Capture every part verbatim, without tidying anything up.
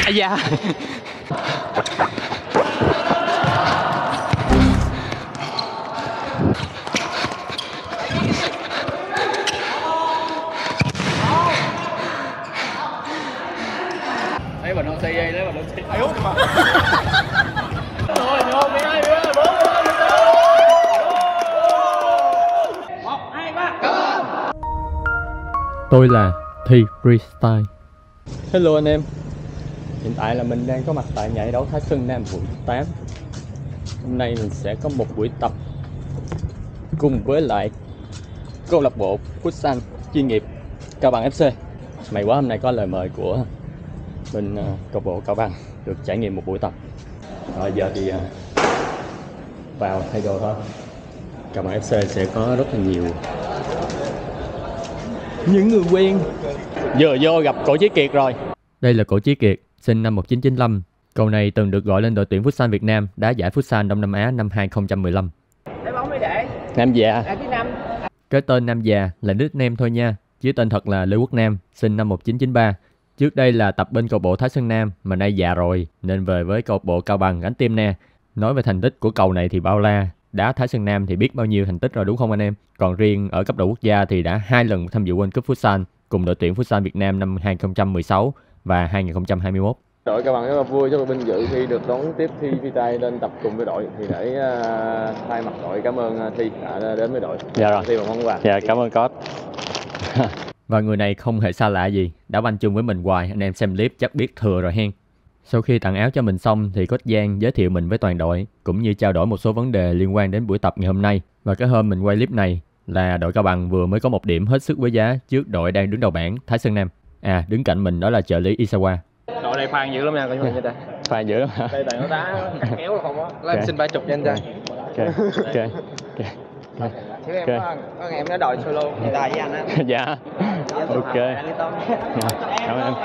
À dạ. Lấy bình oxy đi, lấy bình oxy. Ai hút mà. Rồi, rồi, mười hai, mười hai, bốn, một, hai, ba. Tôi là Thi Freestyle. Hello anh em. Hiện tại là mình đang có mặt tại giải đấu Thái Sơn Nam quận tám. Hôm nay mình sẽ có một buổi tập cùng với lại câu lạc bộ Futsal chuyên nghiệp Cao Bằng ép xê. May quá hôm nay có lời mời của bên uh, câu lạc bộ Cao Bằng được trải nghiệm một buổi tập. Rồi giờ thì uh, vào thay đồ thôi. Cao Bằng ép xê sẽ có rất là nhiều những người quen. Vừa vô gặp Cổ Chí Kiệt rồi. Đây là Cổ Chí Kiệt, sinh năm một nghìn chín trăm chín mươi lăm. Cậu này từng được gọi lên đội tuyển Futsal Việt Nam đá giải Futsal Đông Nam Á năm hai không một lăm. Lấy bóng đi để. Nam già. À, thứ năm. Cái tên Nam già là nickname thôi nha, chứ tên thật là Lê Quốc Nam, sinh năm một nghìn chín trăm chín mươi ba. Trước đây là tập bên câu lạc bộ Thái Sơn Nam mà nay già rồi nên về với câu lạc bộ Cao Bằng gánh team nè. Nói về thành tích của cậu này thì bao la, đá Thái Sơn Nam thì biết bao nhiêu thành tích rồi đúng không anh em? Còn riêng ở cấp độ quốc gia thì đã hai lần tham dự World Cup Futsal cùng đội tuyển Futsal Việt Nam năm hai không một sáu và hai không hai mốt. Đội Cao Bằng rất là vui, rất là vinh dự khi được đón tiếp Thi Freestyle lên tập cùng với đội. Thì để uh, thay mặt đội cảm ơn uh, Thi đã đến với đội. Dạ rồi. Thi một món quà. Dạ cảm ơn coach. Và người này không hề xa lạ gì, đã banh chung với mình hoài, anh em xem clip chắc biết thừa rồi hen. Sau khi tặng áo cho mình xong thì coach Giang giới thiệu mình với toàn đội, cũng như trao đổi một số vấn đề liên quan đến buổi tập ngày hôm nay. Và cái hôm mình quay clip này là đội Cao Bằng vừa mới có một điểm hết sức quý giá trước đội đang đứng đầu bảng Thái Sơn Nam. À, đứng cạnh mình đó là trợ lý Isawa. Đội này khoan dữ lắm nha, coi như vậy. Khoan dữ lắm hả? Đây tại nó đá cắt kéo không á. Lên Okay. xin ba chục nha anh trai. Ok, ok, ok. Chứ em có, có em nó đòi solo hiện tại với anh á. Dạ. Ok. Cảm ơn em.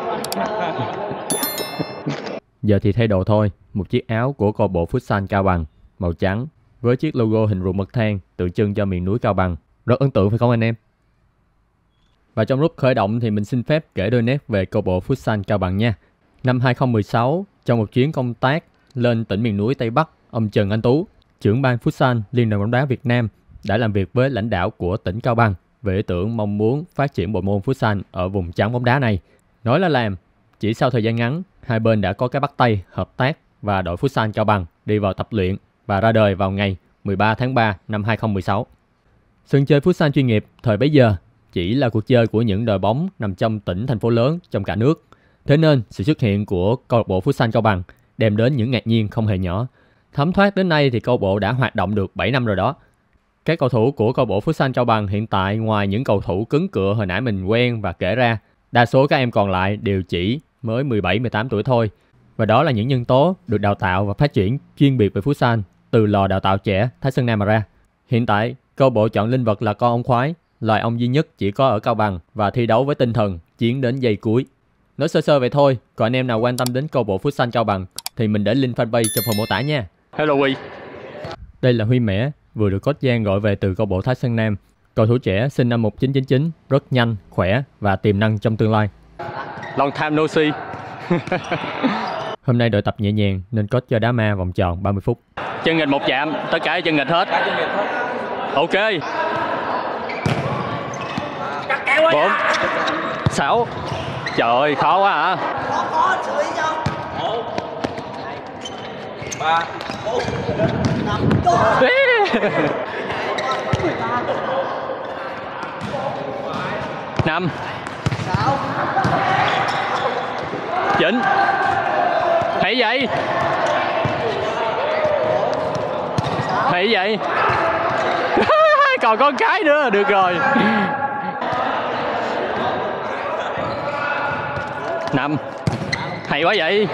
Giờ thì thay đồ thôi, một chiếc áo của câu lạc bộ Futsal Cao Bằng màu trắng với chiếc logo hình ruộng bậc thang tượng trưng cho miền núi Cao Bằng. Rất ấn tượng phải không anh em? Và trong lúc khởi động thì mình xin phép kể đôi nét về câu lạc bộ Futsal Cao Bằng nha. Năm hai không một sáu, trong một chuyến công tác lên tỉnh miền núi Tây Bắc, ông Trần Anh Tú, trưởng ban Futsal Liên đoàn bóng đá Việt Nam, đã làm việc với lãnh đạo của tỉnh Cao Bằng về ý tưởng mong muốn phát triển bộ môn Futsal ở vùng trắng bóng đá này. Nói là làm, chỉ sau thời gian ngắn, hai bên đã có cái bắt tay hợp tác và đội Futsal Cao Bằng đi vào tập luyện và ra đời vào ngày mười ba tháng ba năm hai không một sáu. Sân chơi Futsal chuyên nghiệp thời bấy giờ chỉ là cuộc chơi của những đội bóng nằm trong tỉnh, thành phố lớn trong cả nước. Thế nên, sự xuất hiện của câu lạc bộ Futsal Cao Bằng đem đến những ngạc nhiên không hề nhỏ. Thấm thoát đến nay thì câu lạc bộ đã hoạt động được bảy năm rồi đó. Các cầu thủ của câu lạc bộ Futsal Cao Bằng hiện tại ngoài những cầu thủ cứng cựa hồi nãy mình quen và kể ra, đa số các em còn lại đều chỉ mới mười bảy mười tám tuổi thôi. Và đó là những nhân tố được đào tạo và phát triển chuyên biệt về Futsal từ lò đào tạo trẻ Thái Sơn Nam mà ra. Hiện tại, câu lạc bộ chọn linh vật là con ong khoái, loài ong duy nhất chỉ có ở Cao Bằng và thi đấu với tinh thần chiến đến giây cuối. Nói sơ sơ vậy thôi, còn anh em nào quan tâm đến câu lạc bộ Futsal Cao Bằng thì mình để link fanpage trong phần mô tả nha. Hello Huy. Đây là Huy Mẻ, vừa được coach Giang gọi về từ câu lạc bộ Thái Sơn Nam. Cầu thủ trẻ sinh năm một nghìn chín trăm chín mươi chín, rất nhanh, khỏe và tiềm năng trong tương lai. Long time no see. Hôm nay đội tập nhẹ nhàng nên coach cho đá ma vòng tròn ba mươi phút. Chân nghịch một chạm, tất cả chân nghịch hết. Ok. Bốn, sáu. Trời ơi, khó quá hả? Ba, bốn, năm, năm, sáu, chín. Hãy vậy. Hãy vậy. Còn có cái nữa, được rồi. Năm. Hay quá vậy.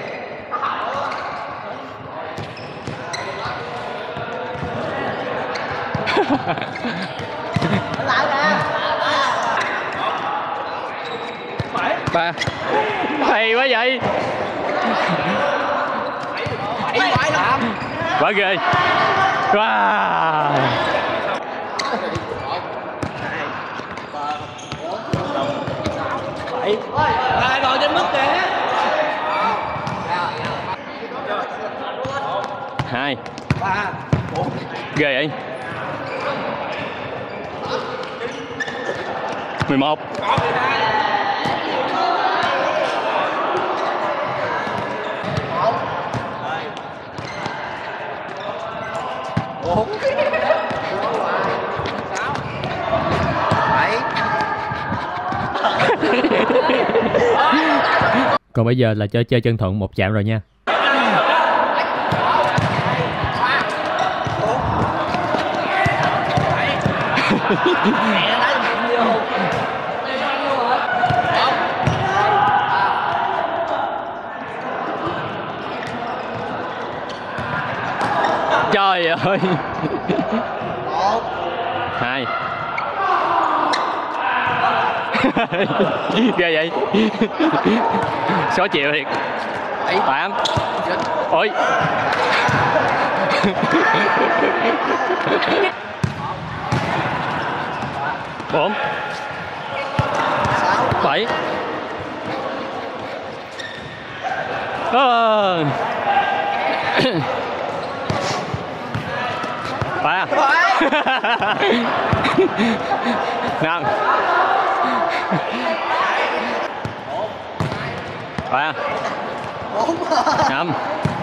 Ba. Hay quá vậy. Quá ghê. Wow. bảy. Rồi trên mức kìa. Ghê vậy. mười một. Còn bây giờ là chơi chơi chân thuận một chạm rồi nha. Trời ơi. Hai. Ghê vậy. Số chịu thiệt. Tám. Ôi. Bốn. Bảy. À. Ba. Năm. Ba. Năm.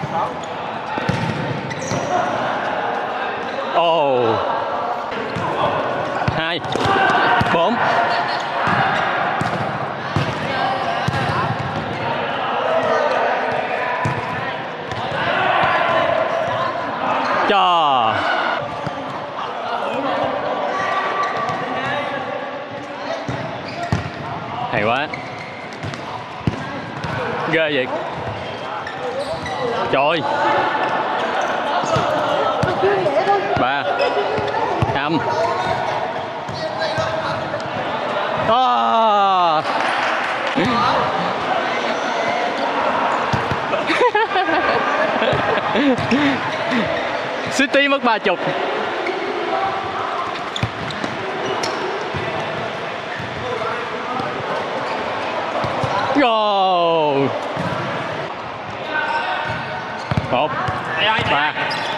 Ồ. Hai. Bốn. Cho. Hay quá. Ghê vậy. Trời. Ba. Năm. À. City mất ba chục. Goal. Một. Ba.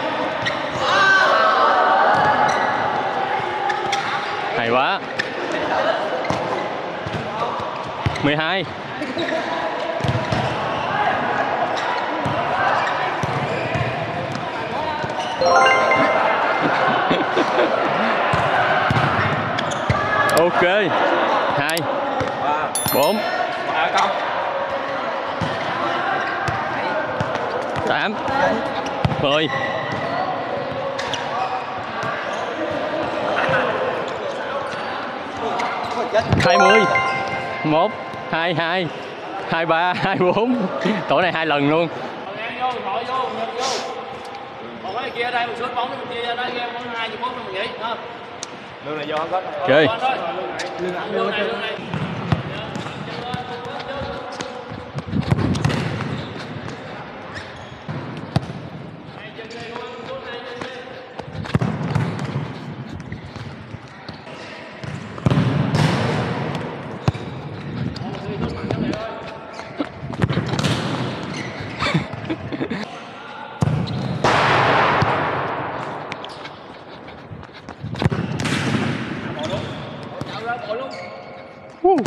Hay quá. Mười hai. Ok. Hai. Bốn. Tám. Mười. Hai mươi. Một. Hai. Hai. Hai ba. Hai bốn. Tổ này hai lần luôn. Còn cái kia đây một số bóng mình chia ra đó, game bóng hai mươi phút mình nghỉ ha. Lương này do có. Ok. Lương này, lương này. Woo.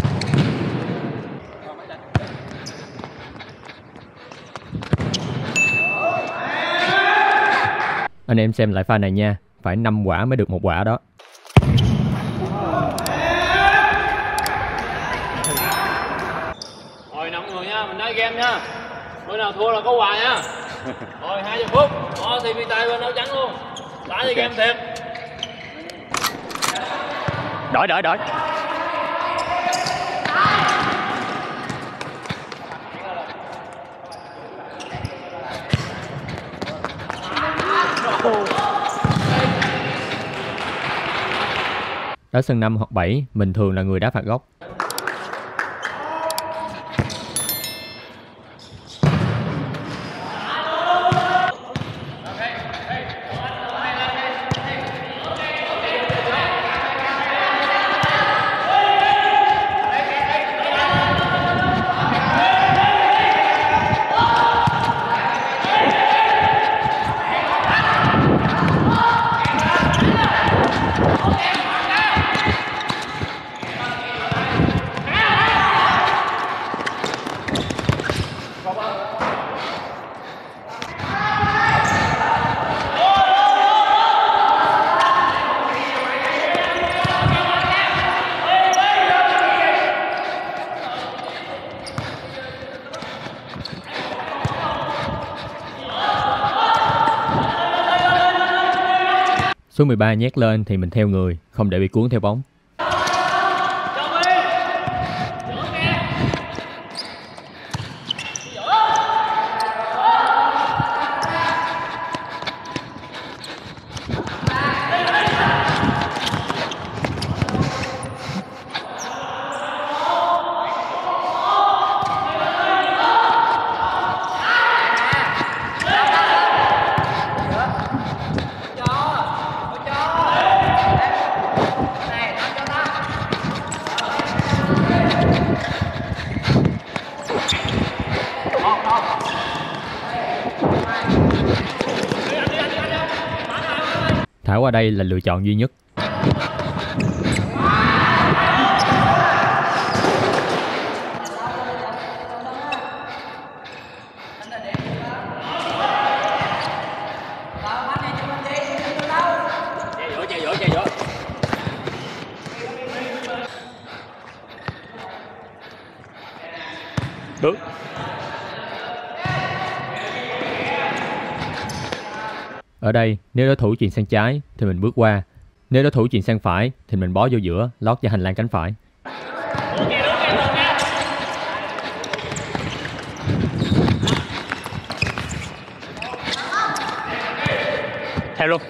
Anh em xem lại pha này nha, phải năm quả mới được một quả đó. Rồi năm người nha, mình nói game nha. Bữa nào thua là có quà nha. Rồi hai mươi phút. Đó thì tay bên áo trắng luôn. Đá thì game thiệt. Đổi đổi đổi. Đá sân năm hoặc bảy, mình thường là người đá phạt góc. Số mười ba nhét lên thì mình theo người, không để bị cuốn theo bóng. Thả qua đây là lựa chọn duy nhất. Được. Ở đây, nếu đối thủ chuyền sang trái thì mình bước qua. Nếu đối thủ chuyền sang phải thì mình bó vô giữa, lót vào hành lang cánh phải. Theo luôn.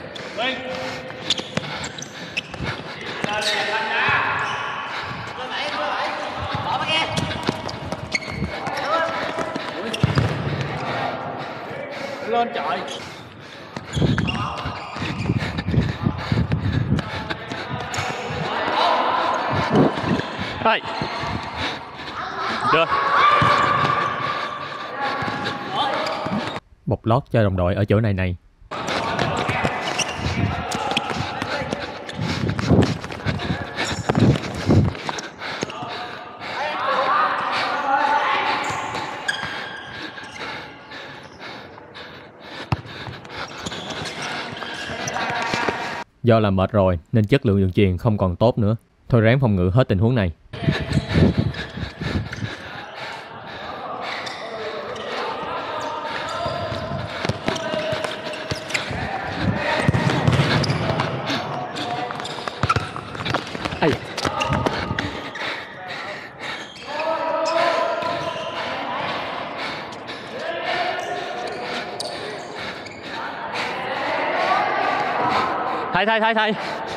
Lên trời. Rồi. Được. Bọc lót cho đồng đội ở chỗ này này. Do là mệt rồi nên chất lượng đường chuyền không còn tốt nữa. Thôi ráng phòng ngự hết tình huống này. Ây. Thay thay thay thay.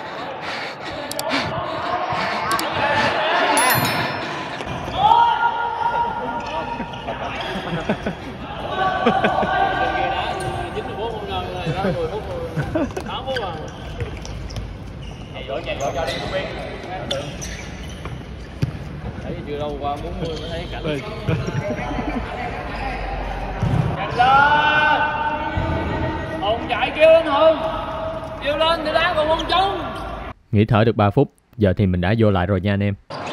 Thấy chưa đâu qua bốn mươi mới thấy cảnh. Nhanh lên. Hùng chạy kêu lên Hùng. Kêu lên thì đá còn không trúng. Nghỉ thở được ba phút, giờ thì mình đã vô lại rồi nha anh em.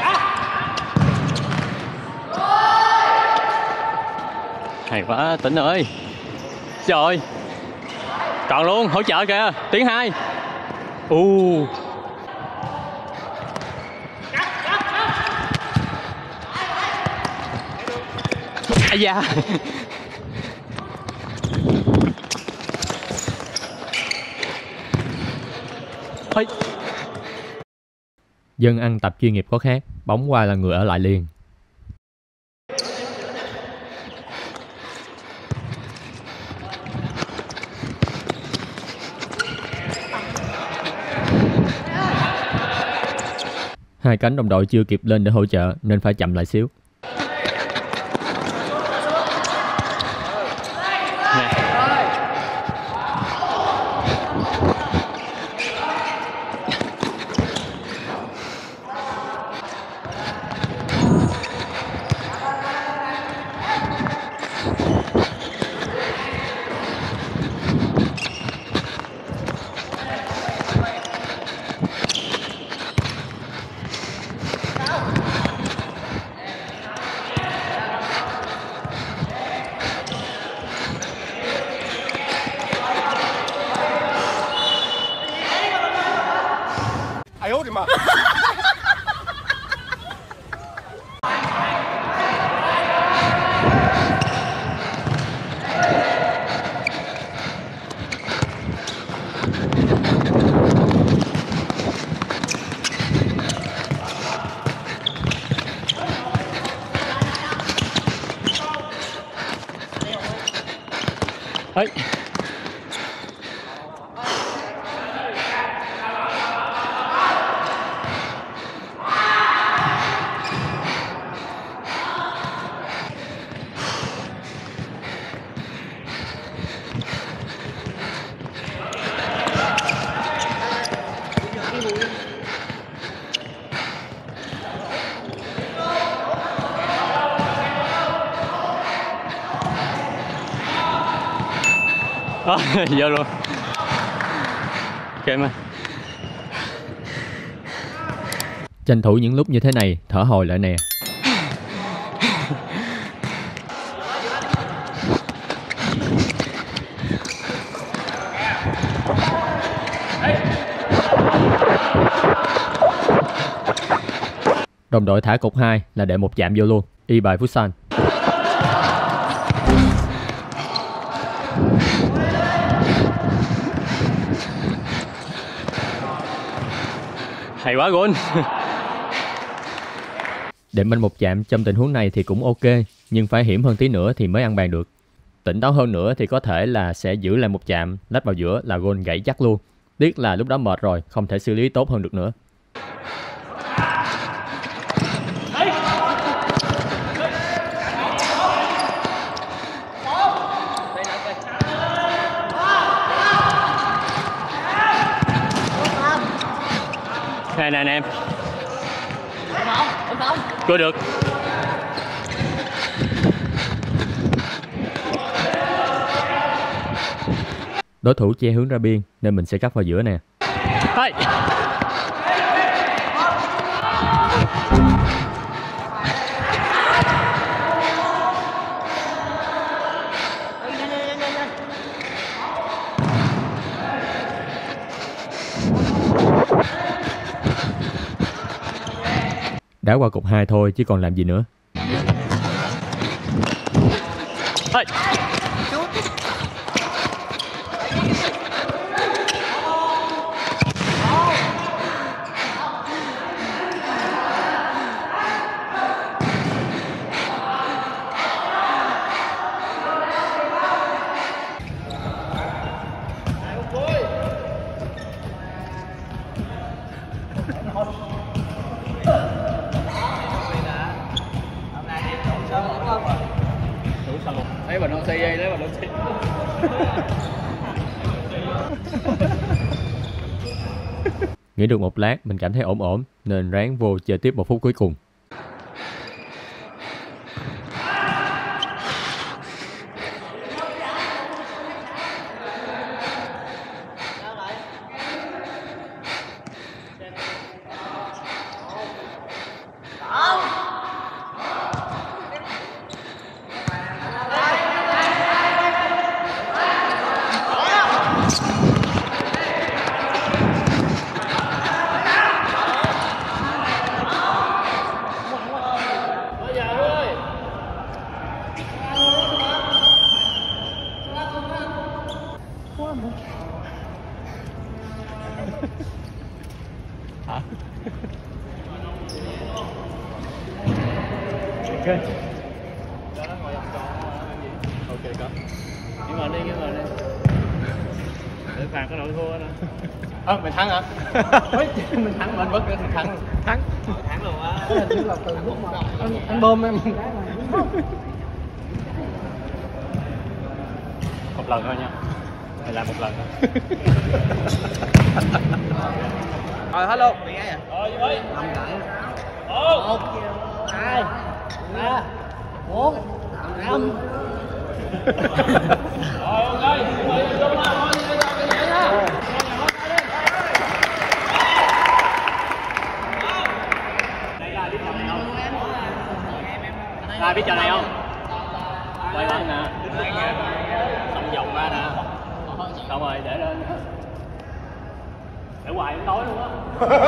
Hay quá Tĩnh ơi. Trời. Còn luôn, hỗ trợ kìa, tiếng hai. U. Ây da. Ôi. Dân ăn tập chuyên nghiệp có khác, bóng qua là người ở lại liền. Hai cánh đồng đội chưa kịp lên để hỗ trợ nên phải chậm lại xíu. Đó, vô luôn. Ok mà. Tranh thủ những lúc như thế này, thở hồi lại nè. Đồng đội thả cục hai là để một chạm vô luôn. Y bài Futsal. Hay quá Gun. Đệm banh một chạm trong tình huống này thì cũng ok, nhưng phải hiểm hơn tí nữa thì mới ăn bàn được. Tỉnh táo hơn nữa thì có thể là sẽ giữ lại một chạm, lách vào giữa là goal gãy chắc luôn. Tiếc là lúc đó mệt rồi, không thể xử lý tốt hơn được nữa. Này nè anh em. Cua được. Đối thủ che hướng ra biên nên mình sẽ cắt vào giữa nè. Hey. Đá qua cục hai thôi chứ còn làm gì nữa. Hey. Lấy vào non xi đi, lấy vào non xi. Nghỉ được một lát mình cảm thấy ổn ổn nên ráng vô chơi tiếp một phút cuối cùng. Ok. Cho nó ngồi vòng tròn. Ok có. Nhưng mà đi, nhưng mà đi. Để phạt cái đội thua nè. Ơ, mày thắng hả? Mình thắng, mình vẫn thắng. Thắng. Thắng luôn á. Cái hình như là từ lúc mà anh, anh bơm em. Một lần thôi nha. Mày làm một lần thôi. Rồi hello. Rồi vô đi. Năm cái. Một, Hai. Ba. Bốn. Năm. rồi ok. Vô mà. Ai biết trò này không? Quay lên nè. Xong vòng ra nè. Xong rồi để lên. Để hoài đến tối luôn á.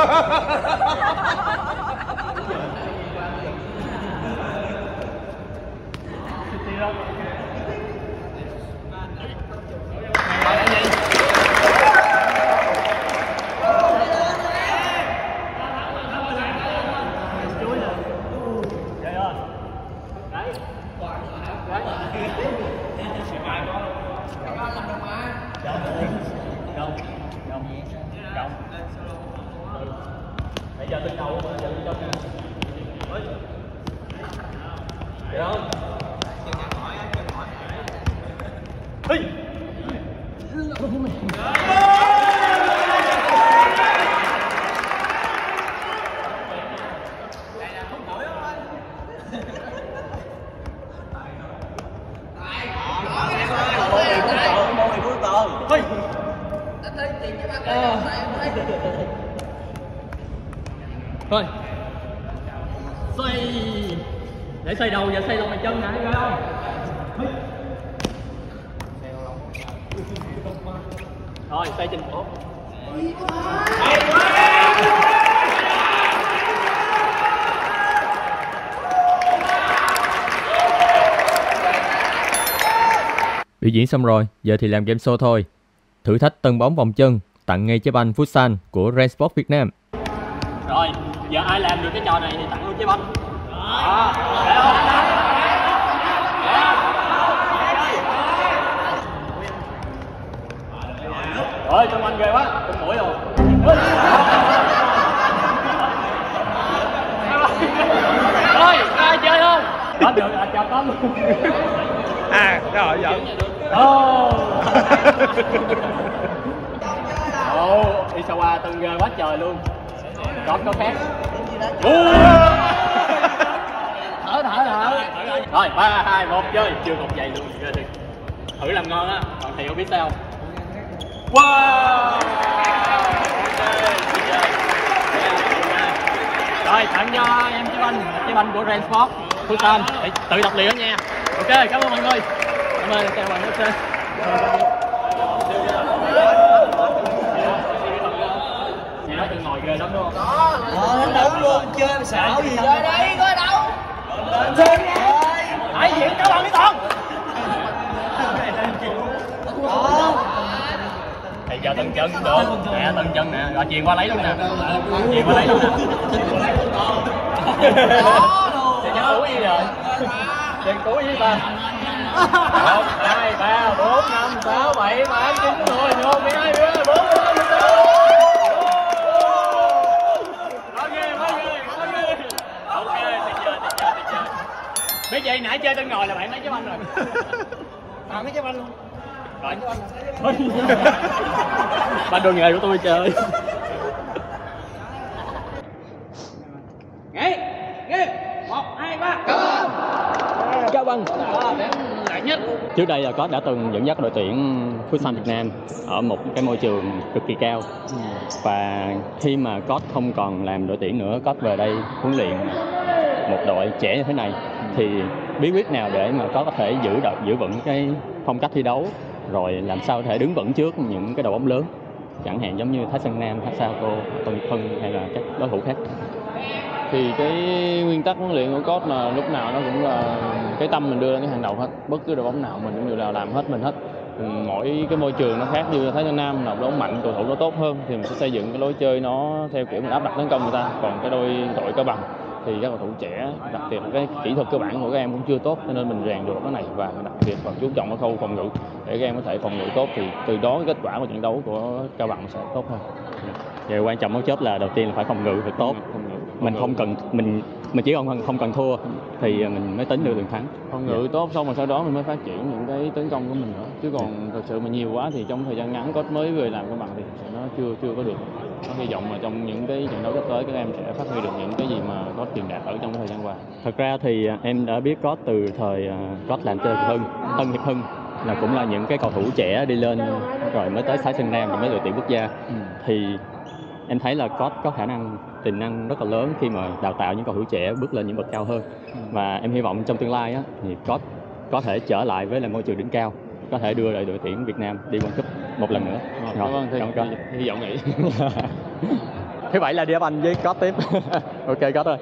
Giờ từ đầu mà giờ từ trong nè. Được không? Hey. Thôi xoay để xoay đầu, giờ xoay lông mày chân nè, thấy không? Rồi xoay chân cổ. Biểu diễn xong rồi, giờ thì làm game show thôi. Thử thách tân bóng vòng chân tặng ngay trái banh Futsal của Rensport Việt Nam. Rồi, giờ ai làm được cái trò này thì tặng luôn trái banh. Đó. Rồi, trong anh ghê quá, trong mũi rồi. Rồi, ai chơi không? Có được, à, chào con. À, rồi, giận. Ồ. Ồ, Isawa từng ghê quá trời luôn. Có có khác. Thở thở thở. Rồi, ba hai một chơi, chưa một giây luôn. Thử làm ngon á, còn thầy có biết sao không? Wow. Rồi, tặng cho em trái banh, trái banh của Rensport Futsal. Để tự đọc liền đó nha. Ok, cảm ơn mọi người. Cảm ơn các bạn. Ok. Chị nói chừng ngồi ghê lắm đúng không? Ờ, đánh đấu luôn, chơi xạo gì chơi đấy, có đâu. Lên xem nha. Đại diện cho bạn đi Toàn. Thì giờ từng chân được. Nè, từng chân nè, rồi chuyền qua lấy luôn nè. Chuyền qua lấy luôn nè. Thì chân cú gì rồi? Chân cú với ba. một, hai, ba, bốn, năm, sáu, bảy, tám, chín, mười, mười một, mười hai, mười ba, bốn, năm, sáu. Ok, ok, ok. Ok, tuyệt vời, tuyệt vời, tuyệt vời. Biết vậy nãy chơi trên ngồi là bạn lấy trái banh rồi. Tặng cái trái banh luôn. Rồi. Banh đồ nghề của tôi chơi. Nghỉ, nghỉ. Một, hai, ba. Cao Bằng. Lại nhất. Trước đây là Cốt đã từng dẫn dắt đội tuyển Futsal Việt Nam ở một cái môi trường cực kỳ cao. Và khi mà Cốt không còn làm đội tuyển nữa, Cốt về đây huấn luyện một đội trẻ như thế này, thì bí quyết nào để mà Cốt có thể giữ được giữ vững cái phong cách thi đấu, rồi làm sao có thể đứng vững trước những cái đội bóng lớn, chẳng hạn giống như Thái Sơn Nam, Thái Sao, Tân Hưng hay là các đối thủ khác? Thì cái nguyên tắc huấn luyện của coach là lúc nào nó cũng là cái tâm mình đưa lên cái hàng đầu hết, bất cứ đội bóng nào mình cũng đều là làm hết mình hết. Mỗi cái môi trường nó khác, như Thái Sơn Nam là đội bóng mạnh, cầu thủ nó tốt hơn thì mình sẽ xây dựng cái lối chơi nó theo kiểu mình áp đặt tấn công người ta. Còn cái đôi đội Cao Bằng thì các cầu thủ trẻ, đặc biệt là cái kỹ thuật cơ bản của các em cũng chưa tốt, cho nên mình rèn được cái này và đặc biệt còn chú trọng cái khâu phòng ngự để các em có thể phòng ngự tốt, thì từ đó kết quả của trận đấu của Cao Bằng sẽ tốt hơn. Vậy quan trọng mấu chốt là đầu tiên là phải phòng ngự thật tốt. Phòng ngự. Mình không cần mình mình chỉ còn không cần thua thì mình mới tính được đường thắng. Phòng ngự yeah. tốt, xong rồi sau đó mình mới phát triển những cái tấn công của mình nữa. Chứ còn yeah. thật sự mà nhiều quá thì trong thời gian ngắn coach mới về làm Cao Bằng thì nó chưa chưa có được. Nó hy vọng mà trong những cái trận đấu sắp tới các em sẽ phát huy được những cái gì mà coach truyền đạt ở trong cái thời gian qua. Thật ra thì em đã biết coach từ thời coach làm chơi Hưng, Tân Hiệp Hưng, là cũng là những cái cầu thủ trẻ đi lên rồi mới tới Thái Sơn Nam rồi mới đội tuyển quốc gia. Ừ. Thì em thấy là coach có khả năng, tiềm năng rất là lớn khi mà đào tạo những cầu thủ trẻ bước lên những bậc cao hơn. Ừ. Và em hy vọng trong tương lai á, thì coach có thể trở lại với là môi trường đỉnh cao, có thể đưa lại đội tuyển Việt Nam đi World Cup một lần nữa. Rồi, cảm ơn, thì, thì, hy vọng vậy. Thứ bảy là đi đá banh với coach tiếp. Ok coach ơi.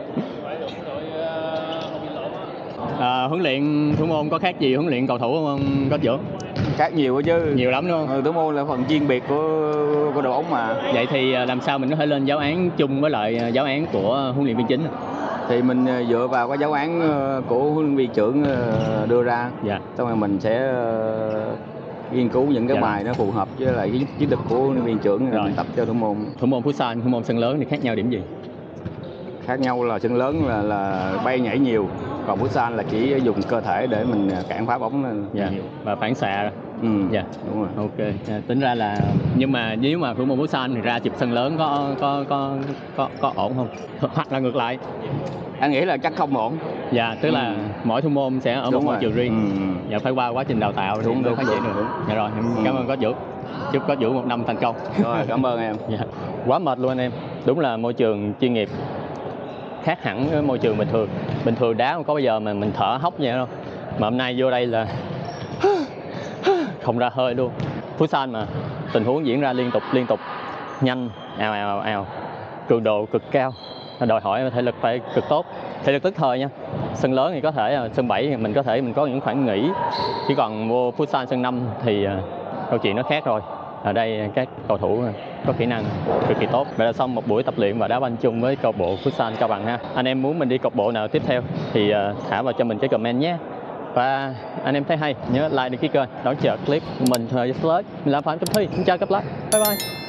À, huấn luyện thủ môn có khác gì huấn luyện cầu thủ không coach Dưỡng? Khác nhiều quá chứ. Nhiều lắm đúng không? Ừ, thủ môn là phần chuyên biệt của của đội bóng mà. Vậy thì làm sao mình có thể lên giáo án chung với lại giáo án của huấn luyện viên chính? Thì mình dựa vào cái giáo án của huấn luyện viên trưởng đưa ra. Dạ. Xong rồi mình sẽ nghiên cứu những cái dạ. bài nó phù hợp với lại cái chiến thuật của huấn luyện viên trưởng rồi mình tập cho thủ môn. Thủ môn Futsal, thủ môn sân lớn thì khác nhau điểm gì? Khác nhau là sân lớn là là bay nhảy nhiều, còn Futsal là chỉ dùng cơ thể để mình cản phá bóng lên dạ. nhiều. Và phản xạ. Ừ, dạ đúng rồi. Ok, à, tính ra là nhưng mà nếu mà thủ môn Futsal thì ra chụp sân lớn có có có có có ổn không? Hoặc là ngược lại? anh nghĩ là chắc không ổn. Dạ, tức là Ừ. mỗi thủ môn sẽ ở Đúng một môi rồi. trường riêng. Ừ. Dạ, phải qua quá trình đào tạo Đúng, thì mới đúng, phát triển đúng, được. đúng. Dạ rồi, em Ừ. cảm ơn coach Vũ. Chúc coach Vũ một năm thành công. Rồi, cảm ơn em. Dạ. Quá mệt luôn anh em. Đúng là môi trường chuyên nghiệp khác hẳn với môi trường bình thường. Bình thường đá không có bao giờ mà mình thở hốc vậy đâu. Mà hôm nay vô đây là không ra hơi luôn. Futsal mà tình huống diễn ra liên tục liên tục, nhanh, ào ào ào ào, cường độ cực cao, đòi hỏi thể lực phải cực tốt, thể lực tức thời nha. Sân lớn thì có thể sân bảy thì mình có thể mình có những khoảng nghỉ, chỉ còn vô Futsal sân năm thì uh, câu chuyện nó khác rồi. Ở đây các cầu thủ có kỹ năng cực kỳ tốt. Vậy là xong một buổi tập luyện và đá banh chung với câu bộ Futsal Cao Bằng ha. Anh em muốn mình đi câu bộ nào tiếp theo thì uh, thả vào cho mình cái comment nhé. Và anh em thấy hay nhớ like đăng ký kênh đón chờ clip của mình thời gian tới. Mình làm Phạm Cẩm Thi. Xin chào các bạn. Bye bye.